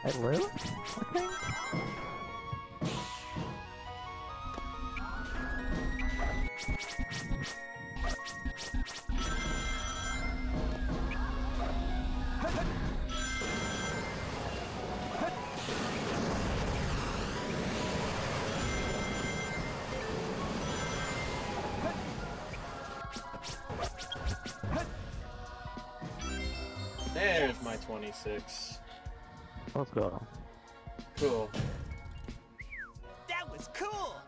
I lose? I think? There's my 26. Let's go. Cool. That was cool!